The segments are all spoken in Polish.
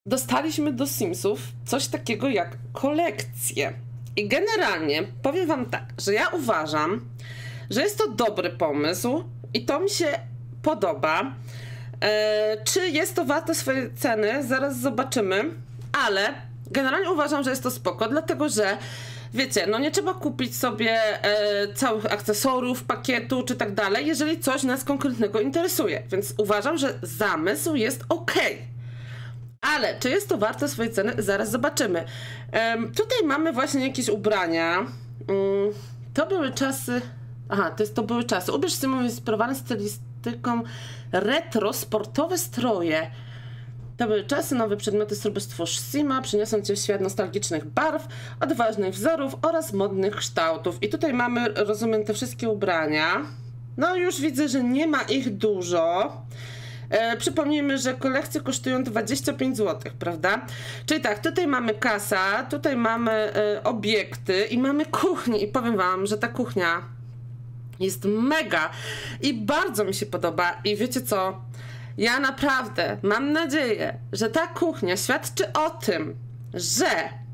dostaliśmy do Simsów coś takiego jak kolekcję. I generalnie powiem wam tak, że ja uważam, że jest to dobry pomysł i to mi się podoba. Czy jest to warte swojej ceny? Zaraz zobaczymy, ale generalnie uważam, że jest to spoko, dlatego że wiecie, no nie trzeba kupić sobie całych akcesoriów, pakietu czy tak dalej, jeżeli coś nas konkretnego interesuje, więc uważam, że zamysł jest ok. Ale czy jest to warte swojej ceny? Zaraz zobaczymy. Tutaj mamy właśnie jakieś ubrania. To były czasy... Aha, to były czasy. Ubierz Simów inspirowany stylistyką retro, sportowe stroje. To były czasy, nowe przedmioty z stwórz Sima, przyniosą cię w świat nostalgicznych barw, odważnych wzorów oraz modnych kształtów. I tutaj mamy, rozumiem, te wszystkie ubrania. No już widzę, że nie ma ich dużo. Przypomnijmy, że kolekcje kosztują 25 zł, prawda? Czyli tak, tutaj mamy kasa, tutaj mamy obiekty i mamy kuchnię. I powiem wam, że ta kuchnia jest mega i bardzo mi się podoba. I wiecie co? Ja naprawdę mam nadzieję, że ta kuchnia świadczy o tym, że...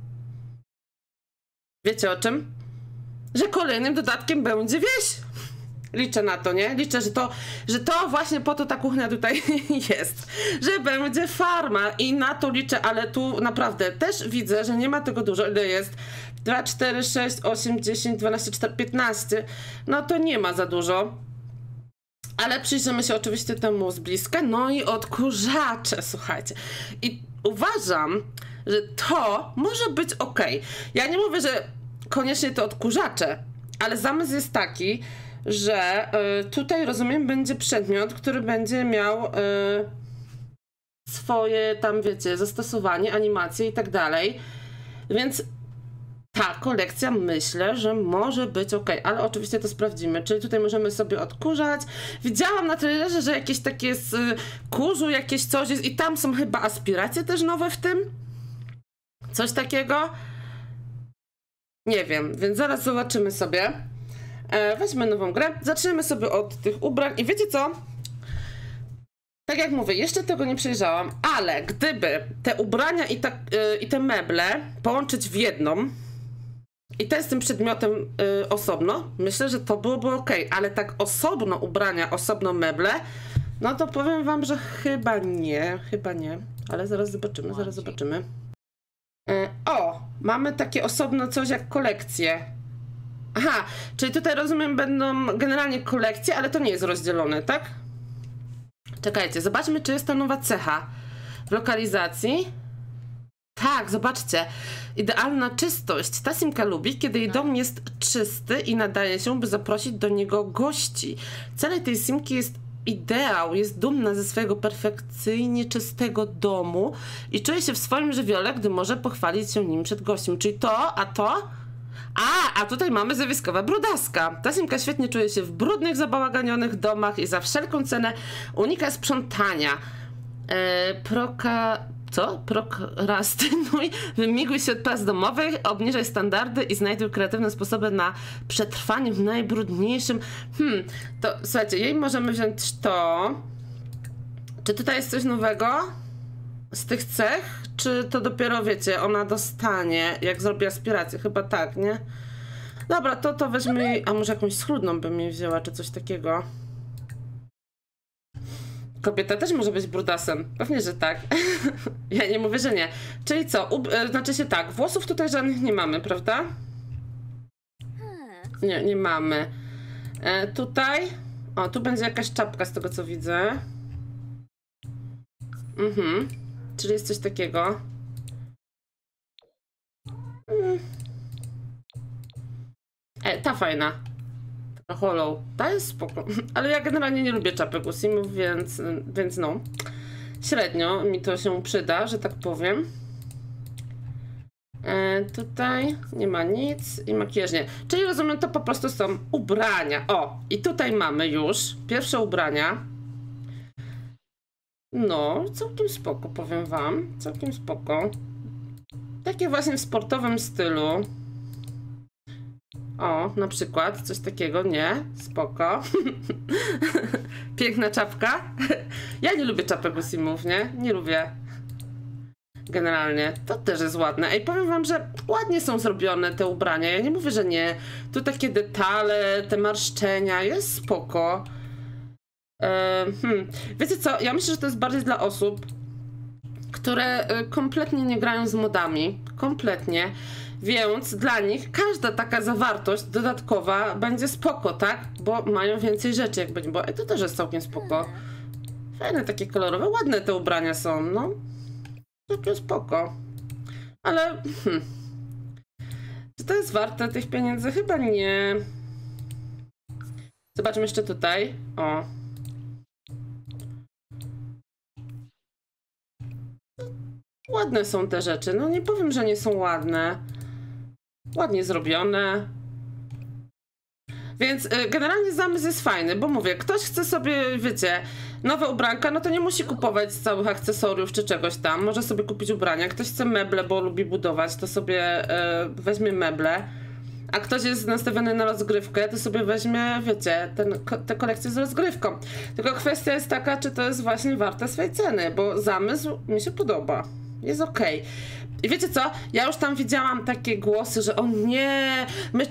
Wiecie o czym? Że kolejnym dodatkiem będzie wieś. Liczę na to, nie? Liczę, że to właśnie po to ta kuchnia tutaj jest. Że będzie farma i na to liczę, ale tu naprawdę też widzę, że nie ma tego dużo. Ile jest? 2, 4, 6, 8, 10, 12, 14, 15. No to nie ma za dużo. Ale przyjrzymy się oczywiście temu z bliska. No i odkurzacze, słuchajcie. I uważam, że to może być ok. Ja nie mówię, że koniecznie to odkurzacze, ale zamysł jest taki, że tutaj, rozumiem, będzie przedmiot, który będzie miał swoje tam, wiecie, zastosowanie, animacje i tak dalej. Więc ta kolekcja, myślę, że może być ok, ale oczywiście to sprawdzimy. Czyli tutaj możemy sobie odkurzać. Widziałam na trailerze, że jakieś takie z kurzu, jakieś coś jest i tam są chyba aspiracje też nowe w tym. Coś takiego. Nie wiem, więc zaraz zobaczymy sobie. Weźmy nową grę. Zaczniemy sobie od tych ubrań i wiecie co? Tak jak mówię, jeszcze tego nie przejrzałam, ale gdyby te ubrania i te meble połączyć w jedną i ten z tym przedmiotem osobno, myślę, że to byłoby ok, ale tak osobno ubrania, osobno meble, no to powiem wam, że chyba nie, ale zaraz zobaczymy, O, mamy takie osobno coś jak kolekcje. Aha, czyli tutaj, rozumiem, będą generalnie kolekcje, ale to nie jest rozdzielone, tak? Czekajcie, zobaczmy, czy jest ta nowa cecha w lokalizacji. Tak, zobaczcie. Idealna czystość. Ta Simka lubi, kiedy jej dom jest czysty i nadaje się, by zaprosić do niego gości. Celem tej Simki jest ideał. Jest dumna ze swojego perfekcyjnie czystego domu i czuje się w swoim żywiole, gdy może pochwalić się nim przed gościem. Czyli to, a to... A tutaj mamy zjawiskowa brudaska. Ta Simka świetnie czuje się w brudnych, zabałaganionych domach i za wszelką cenę unika sprzątania. Prokrastynuj, wymiguj się od prac domowych, obniżaj standardy i znajduj kreatywne sposoby na przetrwanie w najbrudniejszym... To słuchajcie, jej możemy wziąć to. Czy tutaj jest coś nowego z tych cech? Czy to dopiero, wiecie, ona dostanie, jak zrobi aspirację? Chyba tak, nie? Dobra, to weźmy... A może jakąś schludną bym jej wzięła, czy coś takiego? Kobieta też może być brudasem. Pewnie, że tak. Ja nie mówię, że nie. Czyli co? Znaczy się tak, włosów tutaj żadnych nie mamy, prawda? Nie mamy. Tutaj... O, tu będzie jakaś czapka z tego, co widzę. Czyli jest coś takiego. Ta fajna. Ta hollow. Ta jest spoko. Ale ja generalnie nie lubię czapek u Simów, więc no. Średnio mi to się przyda, że tak powiem. Tutaj nie ma nic i makijaż nie. Czyli rozumiem, to po prostu są ubrania. O, i tutaj mamy już pierwsze ubrania. No, całkiem spoko, powiem wam. Całkiem spoko. Takie właśnie w sportowym stylu. O, na przykład coś takiego, nie? Spoko. Piękna czapka. Ja nie lubię czapek u Simów, nie? Nie lubię. Generalnie, to też jest ładne. Ej, powiem wam, że ładnie są zrobione te ubrania. Ja nie mówię, że nie. Tu takie detale, te marszczenia, jest spoko. Wiecie co, ja myślę, że to jest bardziej dla osób, które kompletnie nie grają z modami. Kompletnie. Więc dla nich każda taka zawartość dodatkowa będzie spoko, tak? Bo mają więcej rzeczy, jak będzie. Bo to też jest całkiem spoko. Fajne, takie kolorowe, ładne te ubrania są, no. Takie spoko. Ale czy to jest warte tych pieniędzy? Chyba nie. Zobaczmy jeszcze tutaj. O. Ładne są te rzeczy. No nie powiem, że nie są ładne. Ładnie zrobione. Więc generalnie zamysł jest fajny, bo mówię, ktoś chce sobie, wiecie, nowe ubranka, no to nie musi kupować całych akcesoriów czy czegoś tam. Może sobie kupić ubrania. Ktoś chce meble, bo lubi budować, to sobie weźmie meble. A ktoś jest nastawiony na rozgrywkę, to sobie weźmie, wiecie, te kolekcje z rozgrywką. Tylko kwestia jest taka, czy to jest właśnie warte swej ceny, bo zamysł mi się podoba. Jest okej. I wiecie co? Ja już tam widziałam takie głosy, że o nie, my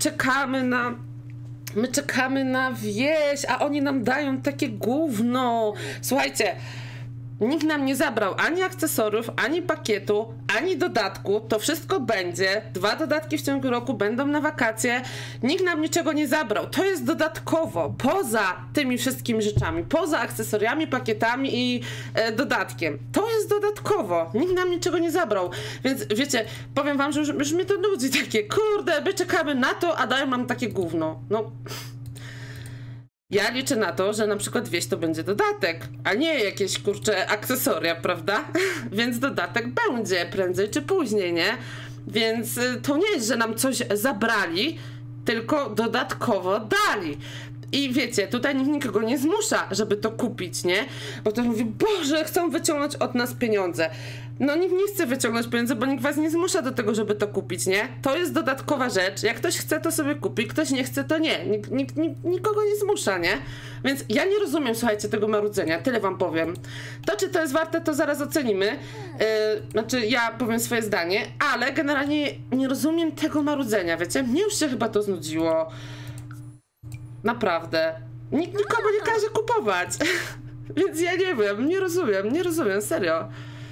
czekamy na wieś, a oni nam dają takie gówno. Słuchajcie, nikt nam nie zabrał ani akcesoriów, ani pakietu, ani dodatku. To wszystko będzie. 2 dodatki w ciągu roku będą na wakacje. Nikt nam niczego nie zabrał. To jest dodatkowo, poza tymi wszystkimi rzeczami, poza akcesoriami, pakietami i dodatkiem. To jest dodatkowo. Nikt nam niczego nie zabrał. Więc wiecie, powiem wam, że już mnie to nudzi takie, kurde, my czekamy na to, a dają nam takie gówno. No... Ja liczę na to, że na przykład wieś to będzie dodatek, a nie jakieś, kurcze, akcesoria, prawda? Więc dodatek będzie prędzej czy później, nie? Więc to nie jest, że nam coś zabrali, tylko dodatkowo dali. I wiecie, tutaj nikt nikogo nie zmusza, żeby to kupić, nie? Bo to mówi, Boże, chcą wyciągnąć od nas pieniądze. No nikt nie chce wyciągnąć pieniędzy, bo nikt was nie zmusza do tego, żeby to kupić, nie? To jest dodatkowa rzecz. Jak ktoś chce, to sobie kupi, ktoś nie chce, to nie. Nikogo nie zmusza, nie? Więc ja nie rozumiem, słuchajcie, tego marudzenia. Tyle wam powiem. To, czy to jest warte, to zaraz ocenimy. Znaczy, ja powiem swoje zdanie, ale generalnie nie rozumiem tego marudzenia, wiecie? Mnie już się chyba to znudziło. Naprawdę. Nikt nikomu nie każe kupować. Więc ja nie wiem, nie rozumiem, serio.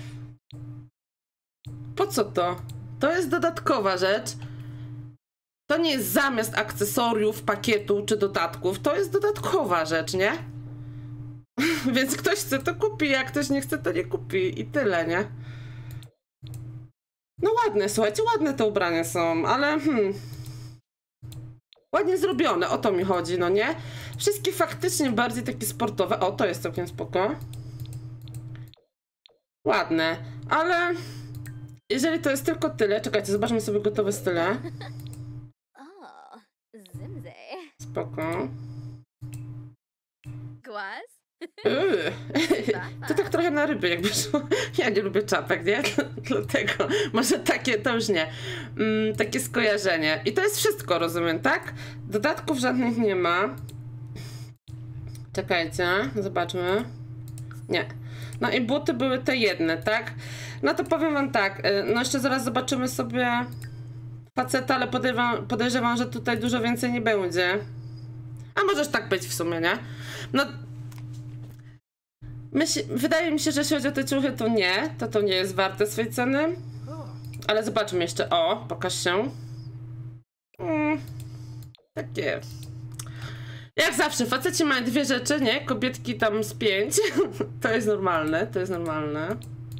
Po co to? To jest dodatkowa rzecz. To nie jest zamiast akcesoriów, pakietu czy dodatków. To jest dodatkowa rzecz, nie? Więc ktoś chce, to kupi, jak ktoś nie chce, to nie kupi. I tyle, nie? No ładne, słuchajcie, ładne te ubrania są, ale ładnie zrobione, o to mi chodzi, no nie? Wszystkie faktycznie bardziej takie sportowe. O, to jest całkiem spoko. Ładne, ale jeżeli to jest tylko tyle, czekajcie, zobaczmy sobie gotowe style. Spoko. To tak trochę na ryby jakby szło. Ja nie lubię czapek, nie? Dlatego może takie, to już nie. Takie skojarzenie. I to jest wszystko, rozumiem, tak? Dodatków żadnych nie ma. Czekajcie, zobaczmy. Nie. No i buty były te jedne, tak? No to powiem wam tak, no jeszcze zaraz zobaczymy sobie faceta, ale podejrzewam, że tutaj dużo więcej nie będzie. A możesz tak być w sumie, nie? No... Wydaje mi się, że jeśli chodzi o te ciuchy, to nie. To nie jest warte swej ceny. Ale zobaczmy jeszcze. O, pokaż się. Takie... Jak zawsze, faceci mają 2 rzeczy, nie? Kobietki tam z 5. To jest normalne, to jest normalne.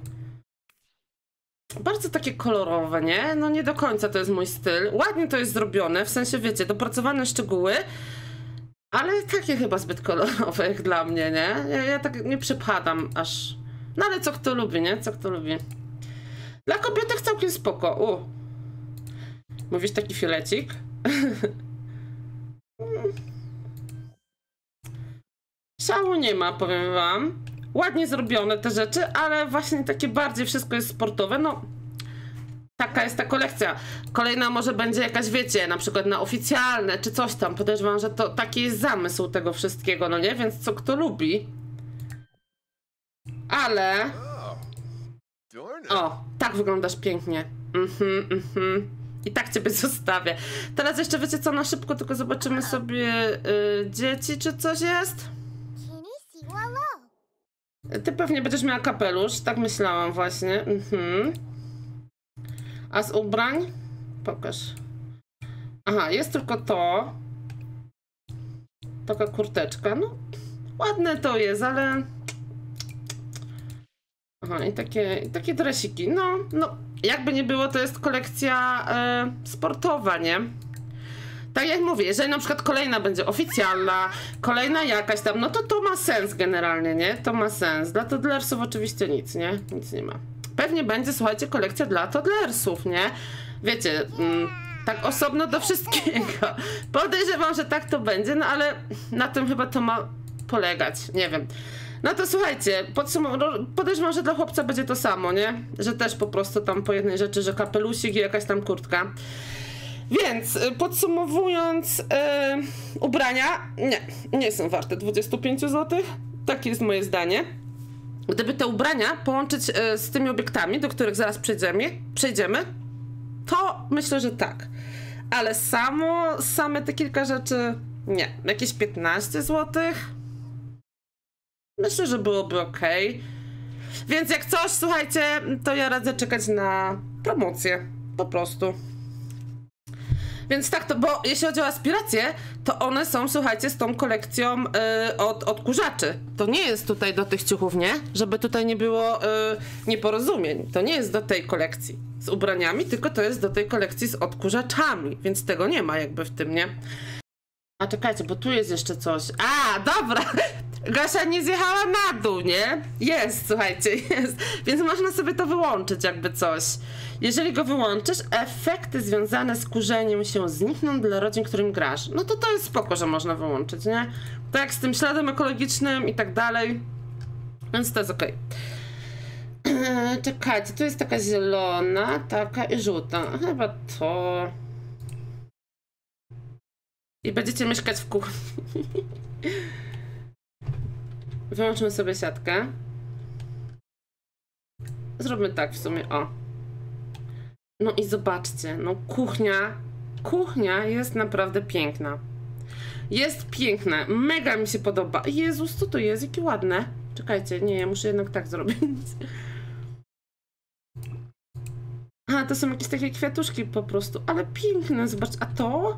Bardzo takie kolorowe, nie? No nie do końca to jest mój styl. Ładnie to jest zrobione, w sensie, wiecie, dopracowane szczegóły. Ale takie chyba zbyt kolorowe jak dla mnie, nie? Ja tak nie przypadam aż... No ale co kto lubi, nie? Co kto lubi. Dla kobietek całkiem spoko. Mówisz taki fiolecik? Szału nie ma, powiem wam. Ładnie zrobione te rzeczy, ale właśnie takie bardziej wszystko jest sportowe. No, taka jest ta kolekcja. Kolejna może będzie jakaś, wiecie, na przykład na oficjalne, czy coś tam. Podejrzewam, że to taki jest zamysł tego wszystkiego, no nie? Więc co kto lubi. Ale... O, tak wyglądasz pięknie. I tak ciebie zostawię. Teraz jeszcze wiecie co, na szybko tylko zobaczymy sobie dzieci, czy coś jest. Ty pewnie będziesz miała kapelusz, tak myślałam właśnie. A z ubrań? Pokaż. Aha, jest tylko to. Taka kurteczka, no ładne to jest, ale... Aha, i takie dresiki, no jakby nie było, to jest kolekcja sportowa, nie? Tak jak mówię, jeżeli na przykład kolejna będzie oficjalna, kolejna jakaś tam, no to ma sens generalnie, nie? To ma sens. Dla toddlersów oczywiście nic, nie? Nic nie ma. Pewnie będzie, słuchajcie, kolekcja dla toddlersów, nie? Wiecie, tak osobno do wszystkiego. Podejrzewam, że tak to będzie, no ale na tym chyba to ma polegać, nie wiem. No to słuchajcie, podejrzewam, że dla chłopca będzie to samo, nie? Że też po prostu tam po jednej rzeczy, że kapelusik i jakaś tam kurtka. Więc podsumowując, ubrania nie są warte 25 zł. Takie jest moje zdanie. Gdyby te ubrania połączyć z tymi obiektami, do których zaraz przejdziemy, to myślę, że tak. Ale same te kilka rzeczy nie. Jakieś 15 zł. Myślę, że byłoby ok. Więc jak coś, słuchajcie, to ja radzę czekać na promocję. Po prostu. Więc tak, bo jeśli chodzi o aspiracje, to one są, słuchajcie, z tą kolekcją od odkurzaczy. To nie jest tutaj do tych ciuchów, nie? Żeby tutaj nie było nieporozumień. To nie jest do tej kolekcji z ubraniami, tylko to jest do tej kolekcji z odkurzaczami. Więc tego nie ma jakby w tym, nie? A czekajcie, bo tu jest jeszcze coś. A, dobra! Gosia nie zjechała na dół, nie? Jest, słuchajcie, jest. Więc można sobie to wyłączyć jakby coś. Jeżeli go wyłączysz, efekty związane z kurzeniem się znikną dla rodzin, którym grasz. No to jest spoko, że można wyłączyć, nie? Tak jak z tym śladem ekologicznym i tak dalej. Więc to jest okej. Czekajcie, tu jest taka zielona, taka i żółta. Chyba to... I będziecie mieszkać w kuchni. Wyłączmy sobie siatkę. Zróbmy tak w sumie, o. No i zobaczcie, no kuchnia jest naprawdę piękna. Jest piękna, mega mi się podoba. Jezus, co to jest? Jakie ładne. Czekajcie, nie, ja muszę jednak tak zrobić. A, to są jakieś takie kwiatuszki po prostu, ale piękne, zobacz, a to?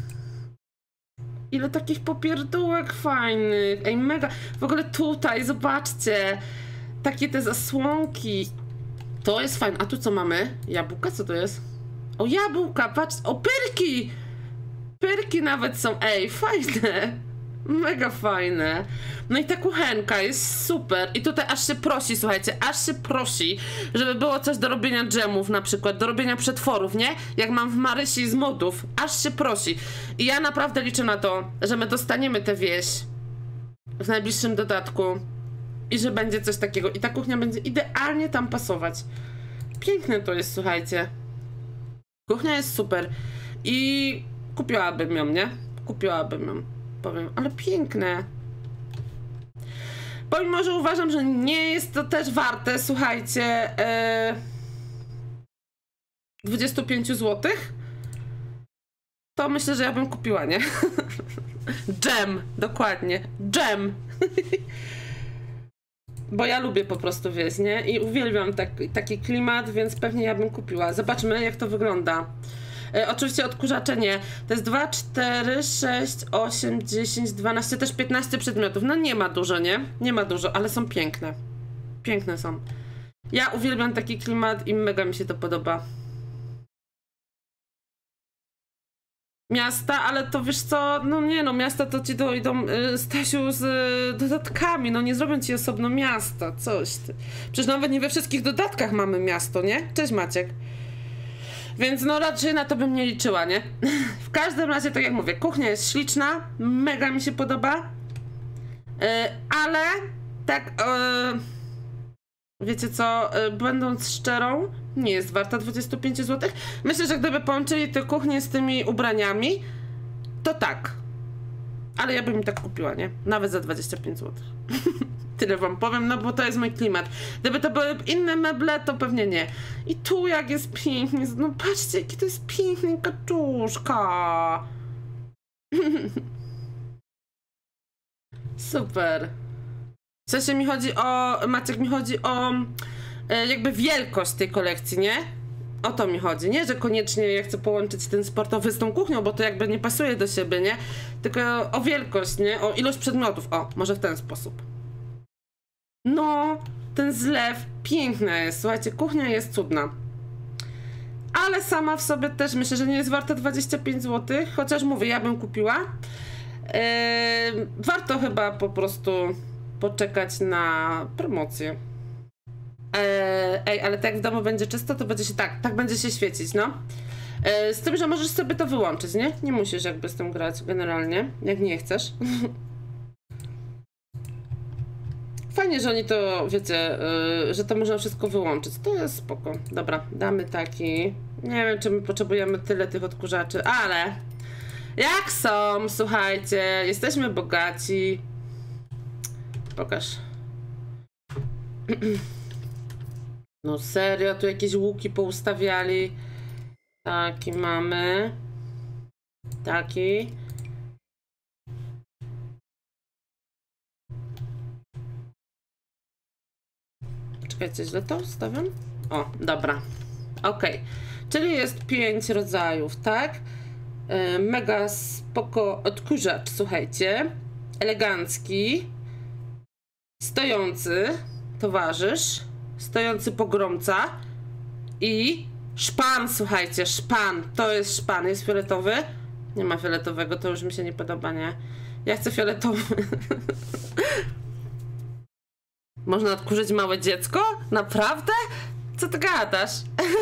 Ile takich popierdółek fajnych, ej mega, w ogóle tutaj, zobaczcie, takie te zasłonki, to jest fajne, a tu co mamy? Jabłka, co to jest? O, jabłka, patrz, o, pyrki! Pyrki nawet są, ej, fajne, mega fajne. No i ta kuchenka jest super i tutaj aż się prosi, słuchajcie, aż się prosi, żeby było coś do robienia dżemów na przykład, do robienia przetworów, nie? Jak mam w Marysi z modów, aż się prosi. I ja naprawdę liczę na to, że my dostaniemy tę wieś w najbliższym dodatku i że będzie coś takiego i ta kuchnia będzie idealnie tam pasować. Piękne to jest, słuchajcie. Kuchnia jest super i kupiłabym ją, nie? Kupiłabym ją, powiem, ale piękne. Pomimo, że uważam, że nie jest to też warte, słuchajcie, 25 zł, to myślę, że ja bym kupiła, nie? Dżem, dokładnie, dżem. Bo ja lubię po prostu wieś, nie? I uwielbiam taki klimat, więc pewnie ja bym kupiła. Zobaczmy, jak to wygląda. Oczywiście odkurzacze nie. To jest 2, 4, 6, 8, 10, 12, też 15 przedmiotów. No nie ma dużo, nie? Nie ma dużo, ale są piękne. Piękne są. Ja uwielbiam taki klimat i mega mi się to podoba. Miasta, ale to wiesz co, no nie no, miasta to ci dojdą, Stasiu, z dodatkami, no nie zrobią ci osobno miasta, coś ty. Przecież nawet nie we wszystkich dodatkach mamy miasto, nie? Cześć Maciek. Więc no raczej na to bym nie liczyła, nie? W każdym razie, tak jak mówię, kuchnia jest śliczna, mega mi się podoba, ale tak, wiecie co, będąc szczerą, nie jest warta 25 zł. Myślę, że gdyby połączyli tę kuchnię z tymi ubraniami, to tak. Ale ja bym im tak kupiła, nie? Nawet za 25 zł. Tyle wam powiem, no bo to jest mój klimat. Gdyby to były inne meble, to pewnie nie. I tu jak jest pięknie, no patrzcie, jaki to jest piękny kaczuszka. Super. W sensie mi chodzi o, Maciek, mi chodzi o jakby wielkość tej kolekcji, nie? O to mi chodzi, nie? Że koniecznie ja chcę połączyć ten sportowy z tą kuchnią, bo to jakby nie pasuje do siebie, nie? Tylko o wielkość, nie? O ilość przedmiotów. O, może w ten sposób. No, ten zlew piękny jest. Słuchajcie, kuchnia jest cudna. Ale sama w sobie też myślę, że nie jest warta 25 zł. Chociaż mówię, ja bym kupiła. Warto chyba po prostu poczekać na promocję. Ej, ale tak jak w domu będzie czysto, to będzie się tak będzie się świecić, no. Z tym, że możesz sobie to wyłączyć, nie? Nie musisz jakby z tym grać generalnie, jak nie chcesz. Fajnie, że oni to, wiecie, że to można wszystko wyłączyć. To jest spoko. Dobra, damy taki. Nie wiem, czy my potrzebujemy tyle tych odkurzaczy, ale jak są, słuchajcie, jesteśmy bogaci. Pokaż. No serio, tu jakieś łuki poustawiali. Taki mamy. Taki. Czekajcie, źle to ustawiam? O, dobra. Okej. Czyli jest 5 rodzajów, tak? Mega spoko odkurzacz, słuchajcie. Elegancki. Stojący towarzysz. Stojący pogromca. I szpan, słuchajcie, szpan. To jest szpan. Jest fioletowy? Nie ma fioletowego, to już mi się nie podoba, nie? Ja chcę fioletowy. Można odkurzyć małe dziecko? Naprawdę? Co ty gadasz?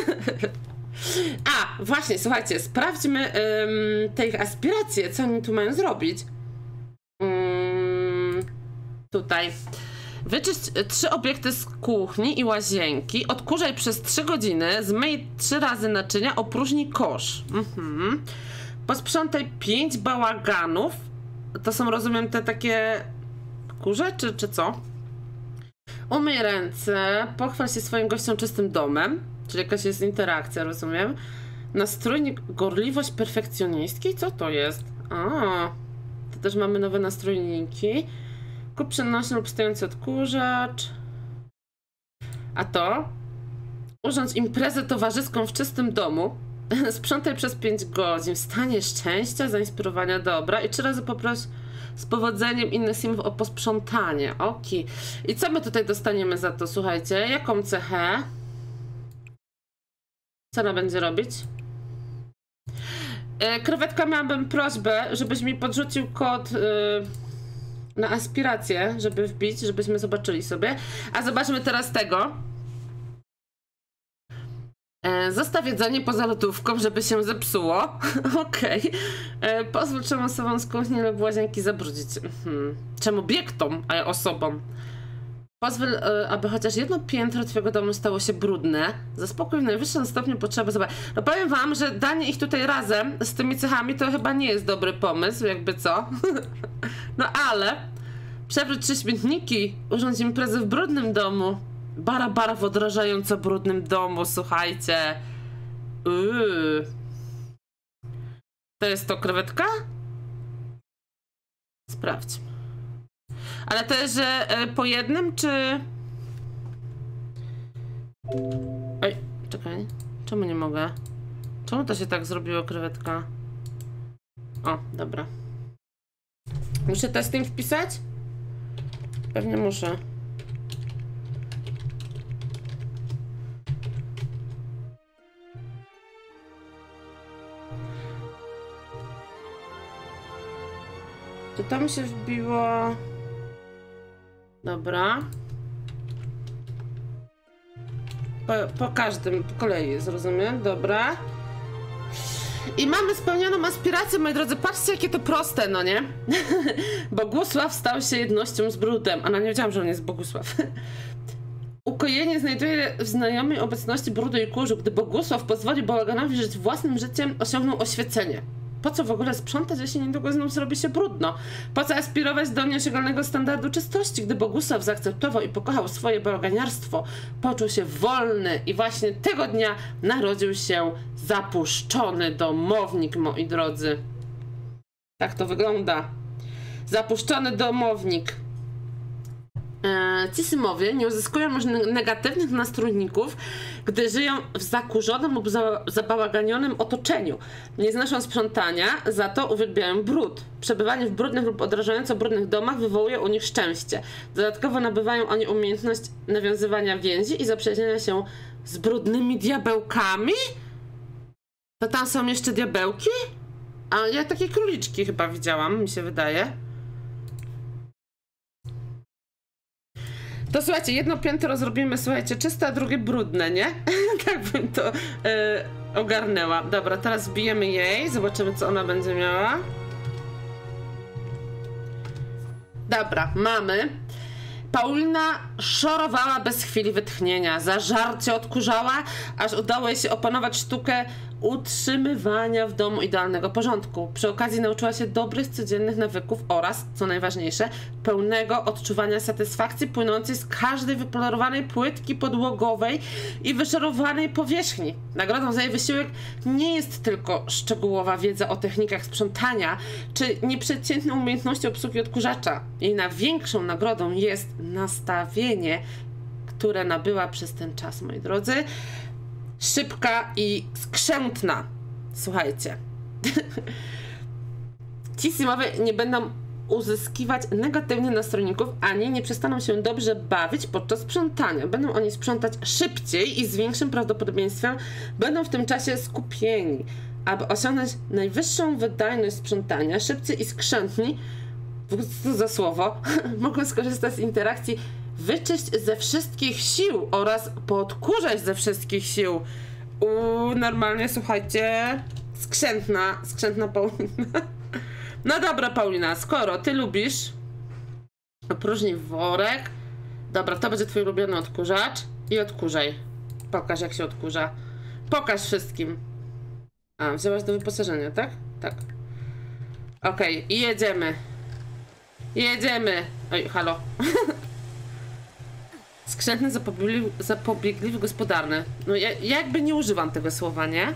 A, właśnie, słuchajcie, sprawdźmy te ich aspiracje, co oni tu mają zrobić. Tutaj. Wyczyść 3 obiekty z kuchni i łazienki, odkurzaj przez 3 godziny, zmyj 3 razy naczynia, opróżnij kosz. Posprzątaj 5 bałaganów. To są, rozumiem, te takie kurze, czy co? Umyj ręce, pochwal się swoim gościom czystym domem, czyli jakaś jest interakcja, rozumiem. Nastrójnik, gorliwość perfekcjonistki? Co to jest? A, to też mamy nowe nastrójniki. Kup przenośny lub stojący odkurzacz. A to? Urządź imprezę towarzyską w czystym domu. Sprzątaj przez 5 godzin. W stanie szczęścia, zainspirowania dobra. I 3 razy poproś z powodzeniem innych simów o posprzątanie. Okej. I co my tutaj dostaniemy za to, słuchajcie? Jaką cechę? Co ona będzie robić? Krewetka, miałabym prośbę, żebyś mi podrzucił kod na aspirację, żeby wbić, żebyśmy zobaczyli sobie. A zobaczmy teraz tego. Zostaw jedzenie poza lodówką, żeby się zepsuło. Okej. Pozwól czemu osobom z kuchni lub łazienki zabrudzić. Czemu obiektom, a osobom? Pozwól, aby chociaż jedno piętro twojego domu stało się brudne. Zaspokój w najwyższym stopniu potrzeby zobaczyć. No powiem wam, że danie ich tutaj razem z tymi cechami to chyba nie jest dobry pomysł, jakby co. No ale przewróć 3 śmietniki, urządź imprezę w brudnym domu. Bara w odrażająco brudnym domu, słuchajcie. To jest to krewetka? Sprawdź. Ale to jest, że po jednym, czy... Oj, czekaj. Czemu nie mogę? Czemu to się tak zrobiło, krewetka? O, dobra. Muszę testing wpisać? Pewnie muszę. To tam się wbiło... Dobra. Po każdym, po kolei, zrozumiem? Dobra. I mamy spełnioną aspirację, moi drodzy. Patrzcie, jakie to proste, no nie? Bogusław stał się jednością z brudem. A no, nie wiedziałam, że on jest Bogusław. Ukojenie znajduje w znajomej obecności brudu i kurzu. Gdy Bogusław pozwoli bałaganowi żyć własnym życiem, osiągnął oświecenie. Po co w ogóle sprzątać, jeśli niedługo znów zrobi się brudno? Po co aspirować do nieosiągalnego standardu czystości? Gdy Bogusław zaakceptował i pokochał swoje bałaganiarstwo, poczuł się wolny i właśnie tego dnia narodził się zapuszczony domownik, moi drodzy. Tak to wygląda. Zapuszczony domownik. Ci symowie nie uzyskują już negatywnych nastrójników, gdy żyją w zakurzonym lub zabałaganionym otoczeniu. Nie znoszą sprzątania, za to uwielbiają brud. Przebywanie w brudnych lub odrażająco brudnych domach wywołuje u nich szczęście. Dodatkowo nabywają oni umiejętność nawiązywania więzi i zaprzyjaźniania się z brudnymi diabełkami? To tam są jeszcze diabełki? A ja takie króliczki chyba widziałam, mi się wydaje. To słuchajcie, jedno piętro zrobimy, słuchajcie, czyste, a drugie brudne, nie? Tak bym to ogarnęła. Dobra, teraz wbijemy jej, zobaczymy, co ona będzie miała. Dobra, mamy. Paulina szorowała bez chwili wytchnienia, zażarcie odkurzała, aż udało jej się opanować sztukę utrzymywania w domu idealnego porządku. Przy okazji nauczyła się dobrych, codziennych nawyków oraz, co najważniejsze, pełnego odczuwania satysfakcji płynącej z każdej wypolerowanej płytki podłogowej i wyszarowanej powierzchni. Nagrodą za jej wysiłek nie jest tylko szczegółowa wiedza o technikach sprzątania, czy nieprzeciętne umiejętności obsługi odkurzacza. Jej największą nagrodą jest nastawienie, które nabyła przez ten czas, moi drodzy. Szybka i skrzętna. Słuchajcie. Ci simowie nie będą uzyskiwać negatywnych nastrojników, ani nie przestaną się dobrze bawić podczas sprzątania. Będą oni sprzątać szybciej i z większym prawdopodobieństwem będą w tym czasie skupieni. Aby osiągnąć najwyższą wydajność sprzątania, szybcy i skrzętni, co za słowo, mogą skorzystać z interakcji wyczyść ze wszystkich sił oraz podkurzać ze wszystkich sił. Normalnie, słuchajcie, skrzętna Paulina. No dobra, Paulina, skoro ty lubisz opróżnij worek. Dobra, to będzie twój ulubiony odkurzacz i odkurzaj. Pokaż, jak się odkurza. Pokaż wszystkim. A, wzięłaś do wyposażenia, tak? Tak. Okej, i jedziemy. Jedziemy. Oj, halo. Skrzętny, zapobiegliwy, gospodarny. No ja jakby nie używam tego słowa, nie?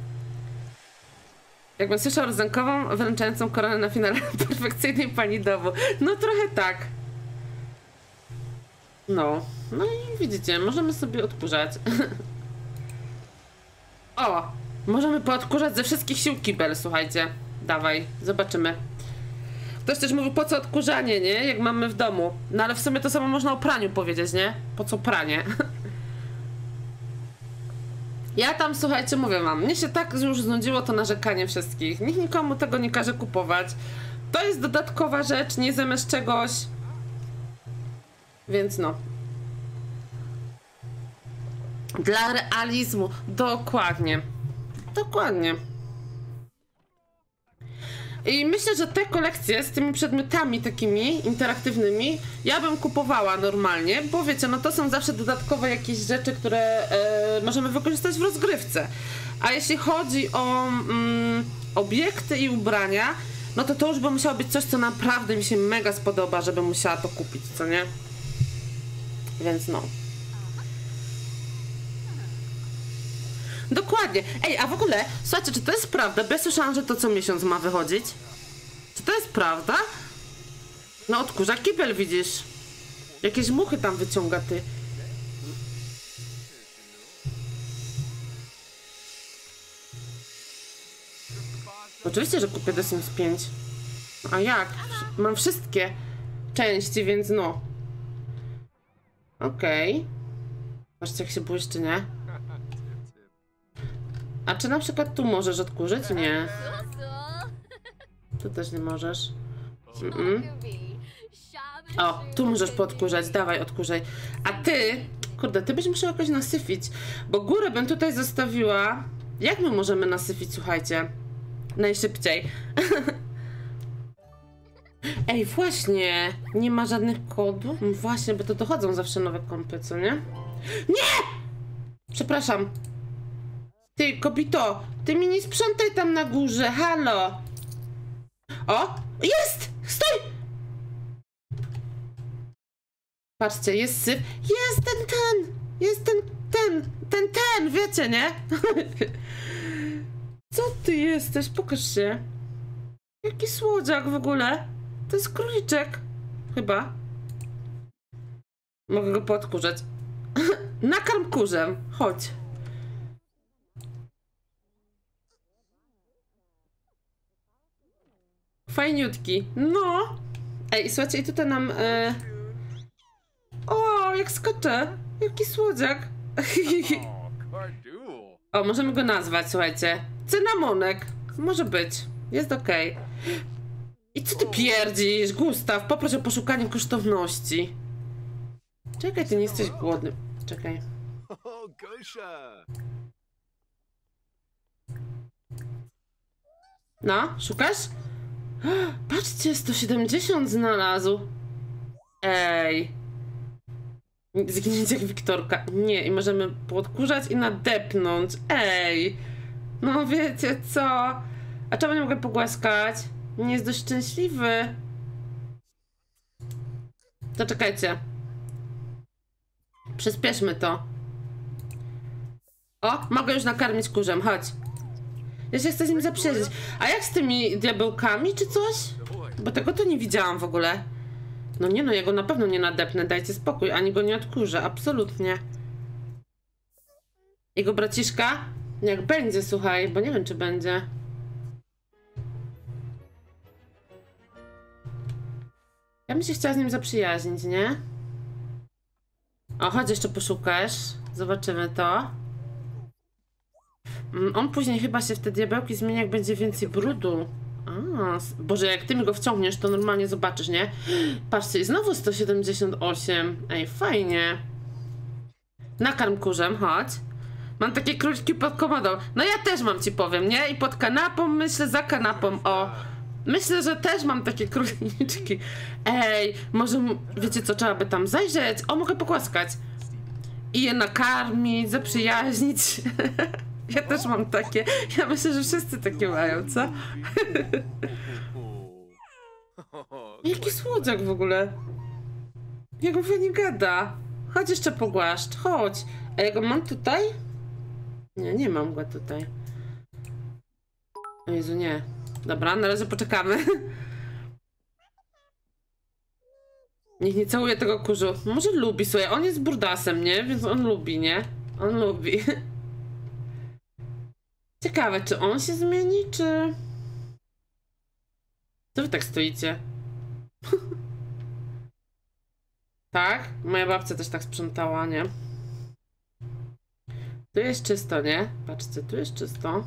Jakbym słyszał Rozenkową wręczającą koronę na finale perfekcyjnej pani domu. No trochę tak. No. No i widzicie, możemy sobie odkurzać. O! Możemy poodkurzać ze wszystkich sił kibel, słuchajcie. Dawaj, zobaczymy. Ktoś też mówi, po co odkurzanie, nie? Jak mamy w domu. No ale w sumie to samo można o praniu powiedzieć, nie? Po co pranie? Ja tam, słuchajcie, mówię wam, mnie się tak już znudziło to narzekanie wszystkich. Nikt nikomu tego nie każe kupować. To jest dodatkowa rzecz, nie zamiast czegoś. Więc no. Dla realizmu. Dokładnie. Dokładnie. I myślę, że te kolekcje z tymi przedmiotami takimi interaktywnymi ja bym kupowała normalnie, bo wiecie, no to są zawsze dodatkowe jakieś rzeczy, które możemy wykorzystać w rozgrywce. A jeśli chodzi o obiekty i ubrania, no to już by musiało być coś, co naprawdę mi się mega spodoba, żebym musiała to kupić, co nie? Więc no. Dokładnie. Ej, a w ogóle, słuchajcie, czy to jest prawda? Bo ja słyszałam, że to co miesiąc ma wychodzić. Czy to jest prawda? No odkurza kibel, widzisz. Jakieś muchy tam wyciąga, ty. Oczywiście, że kupię The Sims 5. A jak? Mam wszystkie części, więc no. Okej. Patrzcie, jak się błyszczy, nie? A czy na przykład tu możesz odkurzyć? Nie. Tu też nie możesz. O, tu możesz podkurzać, dawaj, odkurzaj. A ty, kurde, ty byś musiał jakoś nasyfić, bo górę bym tutaj zostawiła. Jak my możemy nasyfić, słuchajcie? Najszybciej. Ej, właśnie, nie ma żadnych kodów? Właśnie, bo to dochodzą zawsze nowe kompy, co nie? Nie! Przepraszam. Ty, kobito, ty mi nie sprzątaj tam na górze, halo. O, jest! Stój! Patrzcie, jest syf. Jest jest ten, wiecie, nie? Co ty jesteś? Pokaż się. Jaki słodziak w ogóle. To jest króliczek. Chyba. Mogę go podkurzać. Nakarm kurzem. Chodź. Fajniutki. No. Ej, słuchajcie, i tutaj nam... O, jak skacze. Jaki słodziak. O, możemy go nazwać, słuchajcie. Cynamonek. Może być. Jest okej. I co ty pierdzisz, Gustaw? Poproś o poszukanie kosztowności. Czekaj, ty nie jesteś głodny. Czekaj. No, szukasz? Patrzcie, 170 znalazł. Ej. Zginięcie jak Wiktorka. Nie, i możemy podkurzać i nadepnąć. Ej. No wiecie co? A czemu nie mogę pogłaskać? Nie jest dość szczęśliwy. To czekajcie. Przyspieszmy to. O, mogę już nakarmić kurzem, chodź. Ja się chcę z nim zaprzyjaźnić. A jak z tymi diabełkami czy coś? Bo tego to nie widziałam w ogóle. No nie no, ja go na pewno nie nadepnę, dajcie spokój, ani go nie odkurzę, absolutnie. Jego braciszka? Jak będzie, słuchaj, bo nie wiem czy będzie. Ja bym się chciała z nim zaprzyjaźnić, nie? O, chodź jeszcze poszukasz. Zobaczymy to. On później chyba się w te diabełki zmienia, jak będzie więcej brudu. Boże, jak ty mi go wciągniesz, to normalnie zobaczysz, nie? Patrzcie, i znowu 178. Ej, fajnie. Nakarm kurzem, chodź. Mam takie króliki pod komodą. No ja też mam, ci powiem, nie? I pod kanapą, myślę, za kanapą, o. Myślę, że też mam takie króliczki. Ej, może, wiecie co, trzeba by tam zajrzeć? O, mogę pogłaskać. I je nakarmić, zaprzyjaźnić się. Ja też mam takie. Ja myślę, że wszyscy takie mają, co? Jaki słodziak w ogóle. Jak go nie gada. Chodź jeszcze pogłaszcz, chodź. A ja go mam tutaj? Nie, nie mam go tutaj. O Jezu, nie. Dobra, na razie poczekamy. Niech nie całuje tego kurzu. Może lubi, słuchaj, on jest brudasem, nie? Więc on lubi, nie? On lubi. Ciekawe, czy on się zmieni, czy... Co wy tak stoicie? Tak? Moja babcia też tak sprzątała, nie? Tu jest czysto, nie? Patrzcie, tu jest czysto.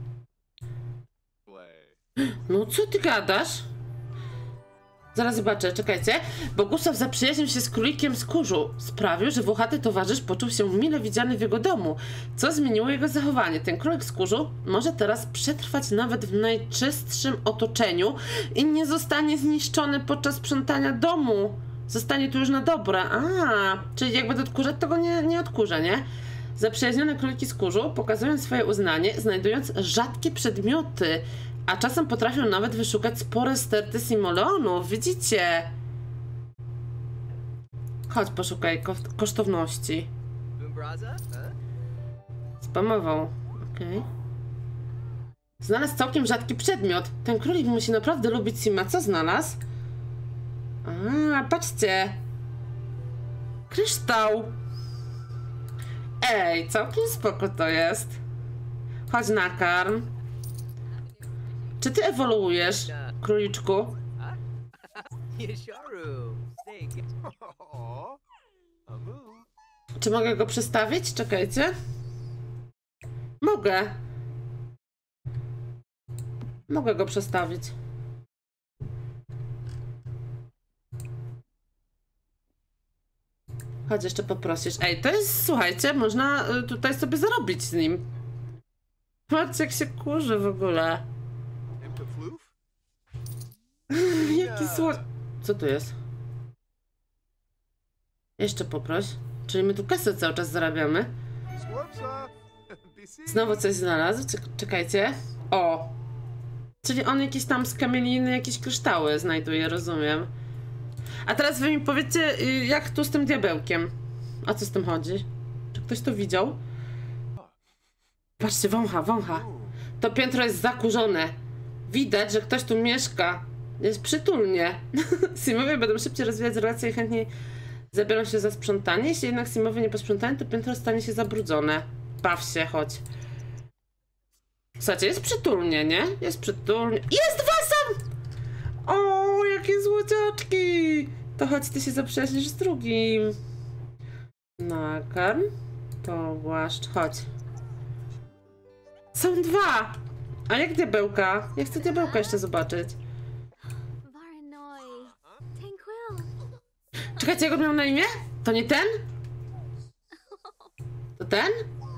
No co ty gadasz? Zaraz zobaczę, czekajcie. Bogusław zaprzyjaźnił się z królikiem z kurzu. Sprawił, że włochaty towarzysz poczuł się mile widziany w jego domu, co zmieniło jego zachowanie. Ten królik z kurzu może teraz przetrwać nawet w najczystszym otoczeniu i nie zostanie zniszczony podczas sprzątania domu. Zostanie tu już na dobre. Czyli jak będę odkurzać, to go nie odkurzę, nie? Zaprzyjaźnione króliki z kurzu pokazują swoje uznanie, znajdując rzadkie przedmioty, a czasem potrafią nawet wyszukać spore sterty simoleonów. Widzicie? Chodź, poszukaj kosztowności. Spamował. Okej. Znalazł całkiem rzadki przedmiot. Ten królik musi naprawdę lubić Sima. Co znalazł? Patrzcie. Kryształ. Ej, całkiem spoko to jest. Chodź, nakarm. Czy ty ewoluujesz, króliczku? Czy mogę go przestawić? Czekajcie. Mogę. Mogę go przestawić. Chodź, jeszcze poprosisz. Ej, to jest, słuchajcie, można tutaj sobie zarobić z nim. Patrz, jak się kurzy w ogóle. Jaki słodki. Co tu jest? Jeszcze poproś. Czyli my tu kasę cały czas zarabiamy. Znowu coś znalazł? Czekajcie. O! Czyli on jakieś tam z kamieniny, jakieś kryształy znajduje, rozumiem. A teraz wy mi powiedzcie, jak tu z tym diabełkiem? O co z tym chodzi? Czy ktoś to widział? Patrzcie, wącha, wącha. To piętro jest zakurzone. Widać, że ktoś tu mieszka. Jest przytulnie. Simowie będą szybciej rozwijać relacje i chętniej zabiorą się za sprzątanie. Jeśli jednak Simowie nie posprzątają, to piętro stanie się zabrudzone. Baw się, chodź. Słuchajcie, jest przytulnie, nie? Jest przytulnie. Jest wasam! O, jakie złodziaczki! To chodź, ty się zaprzyjaźnisz z drugim. Nakarm. Pogłaszcz, chodź. Są dwa! A jak diabełka? Ja chcę diabełka jeszcze zobaczyć. Czekajcie, jak on miał na imię? To nie ten? To ten?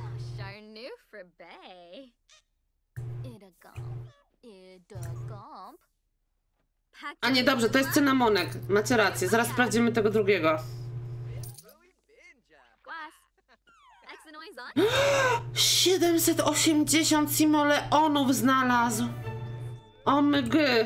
A nie, dobrze, to jest cynamonek. Macie rację, zaraz sprawdzimy tego drugiego. 780 simoleonów znalazł. O mygy.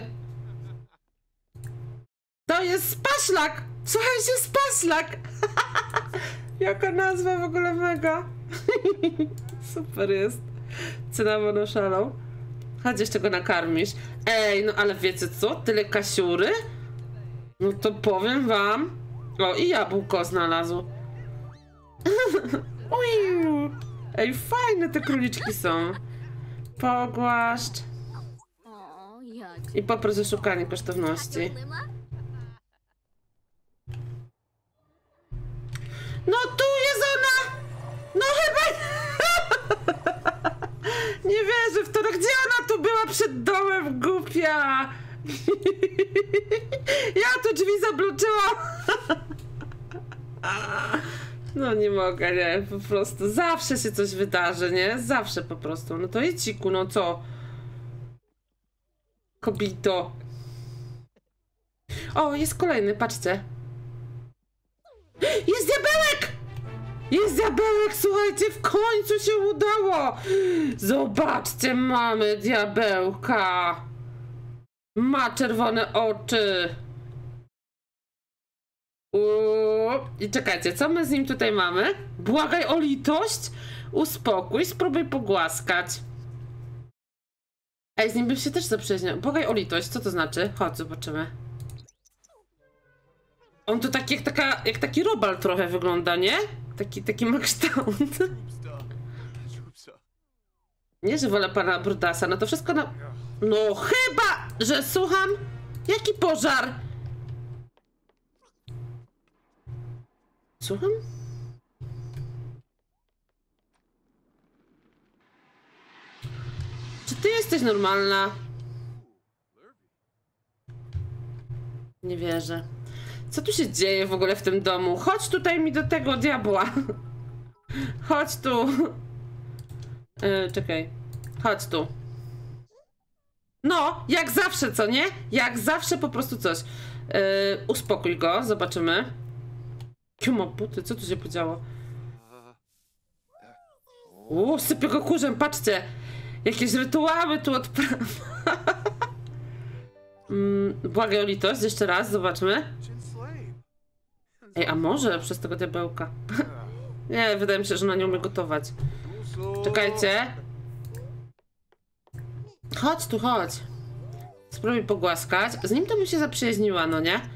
To jest spaślak. Słuchajcie, spaślak. Jaka nazwa w ogóle mega. Super jest. Cynamon oszalał. Chodź, jeszcze go nakarmisz. Ej, no ale wiecie co? Tyle kasiury? No to powiem wam. O, i jabłko znalazł. Uiu. Ej, fajne te króliczki są. Pogłaszcz. I poproszę szukanie kosztowności. No tu jest ona! No chyba... Nie wierzę w to, no gdzie ona tu była przed domem, głupia? Ja tu drzwi zabloczyłam. No nie mogę, nie, po prostu zawsze się coś wydarzy, nie? Zawsze po prostu, no to jeciku, no co? Kobito. O, jest kolejny, patrzcie. Jest diabełek! Jest diabełek, słuchajcie, w końcu się udało! Zobaczcie, mamy diabełka! Ma czerwone oczy! I czekajcie, co my z nim tutaj mamy? Błagaj o litość, uspokój, spróbuj pogłaskać. Ej, z nim bym się też zaprzyjaźniał. Błagaj o litość, co to znaczy? Chodź, zobaczymy. On tu tak jak taki robal trochę wygląda, nie? Taki ma kształt. Nie, że wolę pana Brudasa, no to wszystko na... No chyba, że słucham. Jaki pożar? Słucham? Czy ty jesteś normalna? Nie wierzę. Co tu się dzieje w ogóle w tym domu? Chodź tutaj mi do tego diabła. Chodź tu. Czekaj. Chodź tu. No, jak zawsze, co nie? Jak zawsze po prostu coś. Uspokój go, zobaczymy. Kiuma buty, co tu się podziało? Sypię go kurzem, patrzcie. Jakieś rytuały tu odprawia. Błagaj o litość, jeszcze raz, zobaczmy. Ej, a może przez tego diabełka? Nie, wydaje mi się, że ona nie umie gotować. Czekajcie. Chodź tu, chodź. Spróbuj pogłaskać. Z nim to bym się zaprzyjaźniła, no nie?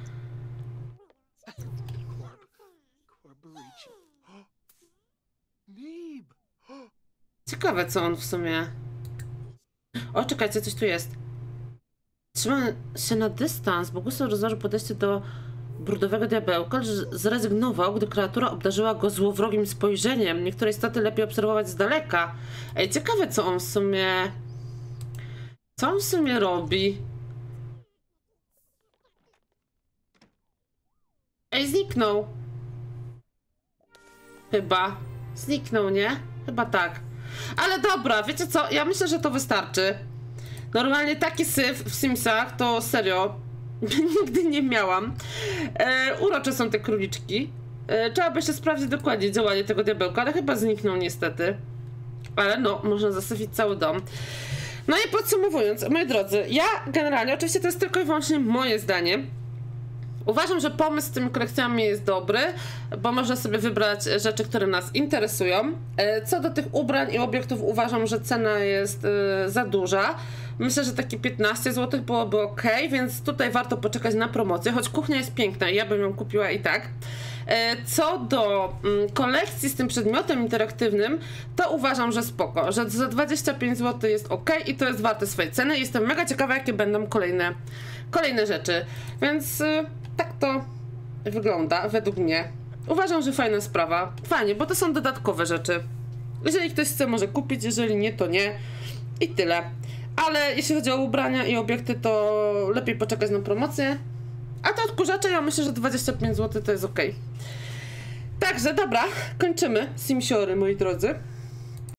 Ciekawe, co on w sumie... O, czekajcie, coś tu jest. Trzyma się na dystans, bo Gustav rozważył podejście do brudowego diabełka, że zrezygnował, gdy kreatura obdarzyła go złowrogim spojrzeniem. Niektóre istoty lepiej obserwować z daleka. Ej, ciekawe, co on w sumie... Co on w sumie robi? Ej, zniknął. Chyba. Zniknął, nie? Chyba tak. Ale dobra, wiecie co? Ja myślę, że to wystarczy. Normalnie taki syf w Simsach to serio nigdy nie miałam. Urocze są te króliczki. Trzeba by jeszcze sprawdzić dokładnie działanie tego diabełka, ale chyba zniknął niestety. ale no, można zasyfić cały dom. No i podsumowując, moi drodzy, ja generalnie, oczywiście to jest tylko i wyłącznie moje zdanie, uważam, że pomysł z tymi kolekcjami jest dobry, bo można sobie wybrać rzeczy, które nas interesują. Co do tych ubrań i obiektów, uważam, że cena jest za duża. Myślę, że takie 15 zł byłoby ok, więc tutaj warto poczekać na promocję, choć kuchnia jest piękna i ja bym ją kupiła i tak. Co do kolekcji z tym przedmiotem interaktywnym, to uważam, że spoko, że za 25 zł jest ok i to jest warte swojej ceny. Jestem mega ciekawa, jakie będą kolejne rzeczy, więc tak to wygląda według mnie. Uważam, że fajna sprawa, fajnie, bo to są dodatkowe rzeczy. Jeżeli ktoś chce, może kupić, jeżeli nie, to nie i tyle. Ale jeśli chodzi o ubrania i obiekty, to lepiej poczekać na promocję. A te odkurzacze, ja myślę, że 25 zł to jest ok. Także dobra, kończymy simsiory, moi drodzy.